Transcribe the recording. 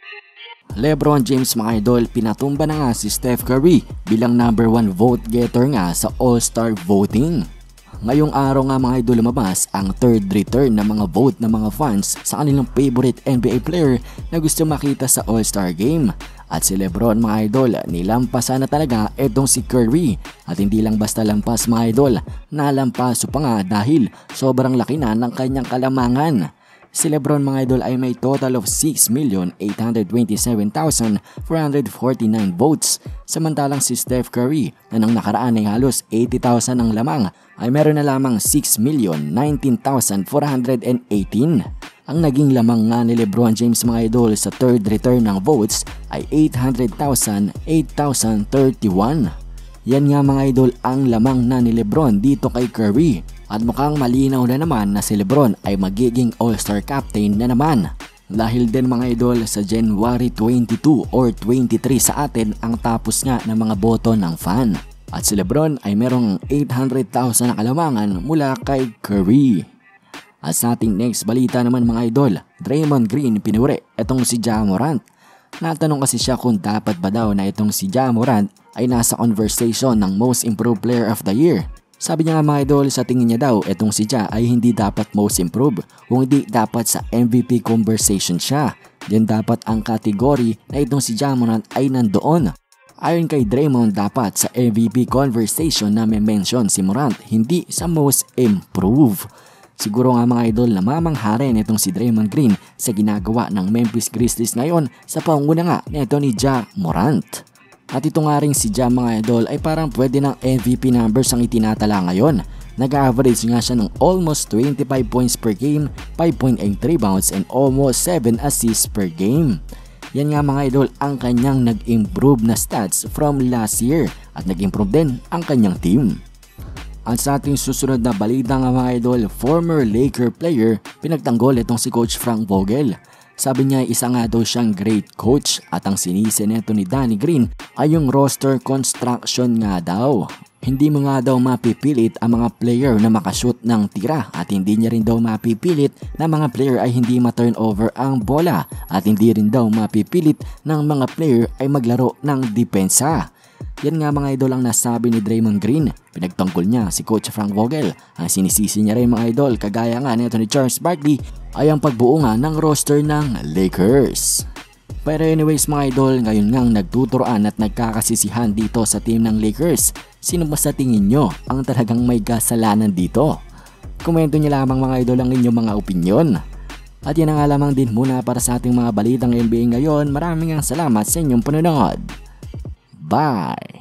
LeBron James mga idol, pinatumba na nga si Steph Curry bilang number 1 vote getter nga sa All-Star voting. Ngayong araw nga mga idol lumabas ang third return ng mga vote ng mga fans sa kanilang favorite NBA player na gusto makita sa All-Star Game. At si LeBron mga idol, nilampasan na talaga itong si Curry. At hindi lang basta lampas mga idol, nalampaso pa nga dahil sobrang laki na ng kanyang kalamangan. Si LeBron mga idol ay may total of 6,827,449 votes. Samantalang si Steph Curry na nang nakaraan ay halos 80,000 ang lamang ay meron na lamang 6,019,418. Ang naging lamang nga ni LeBron James mga idol sa third return ng votes ay 800,008,031. Yan nga mga idol ang lamang na ni LeBron dito kay Curry. At mukhang malinaw na naman na si LeBron ay magiging All-Star Captain na naman. Dahil din mga idol sa January 22 or 23 sa atin ang tapos nga ng mga boto ng fan. At si LeBron ay merong 800,000 na kalamangan mula kay Curry. At sa ating next balita naman mga idol, Draymond Green pinuri itong si Ja Morant. Natanong kasi siya kung dapat ba daw na itong si Ja Morant ay nasa conversation ng Most Improved Player of the Year. Sabi niya nga mga idol, sa tingin niya daw itong si Ja ay hindi dapat most improved, kung hindi dapat sa MVP conversation siya. Diyan dapat ang kategory na itong si Ja Morant ay nandoon. Ayon kay Draymond, dapat sa MVP conversation na may mention si Morant, hindi sa most improved. Siguro nga mga idol na mamangharin itong si Draymond Green sa ginagawa ng Memphis Grizzlies ngayon sa panguna nga nito ni Ja Morant. At ito nga rin si Ja mga idol ay parang pwede ng MVP numbers ang itinatala ngayon. Nag-average nga siya ng almost 25 points per game, 5.8 rebounds and almost 7 assists per game. Yan nga mga idol ang kanyang nag-improve na stats from last year at nag-improve din ang kanyang team. At sa ating susunod na balita nga mga idol, former Laker player pinagtanggol itong si Coach Frank Vogel. Sabi niya isa nga daw siyang great coach at ang sinisi neto ni Danny Green ay yung roster construction nga daw. Hindi mo nga daw mapipilit ang mga player na makashoot ng tira at hindi niya rin daw mapipilit na mga player ay hindi ma-turnover ang bola at hindi rin daw mapipilit ng mga player ay maglaro ng depensa. Yan nga mga idol ang nasabi ni Draymond Green. Pinagtungkol niya si Coach Frank Vogel. Ang sinisisi niya rin mga idol kagaya nga nito ni Charles Barkley ay ang pagbuo nga ng roster ng Lakers. Pero anyways mga idol, ngayon ngang nagtuturoan at nagkakasisihan dito sa team ng Lakers. Sino ba sa tingin nyo ang talagang may kasalanan dito? Komento nyo lamang mga idol ang inyong mga opinyon. At yan ang lamang din muna para sa ating mga balitang NBA ngayon. Maraming salamat sa inyong panonood. Bye!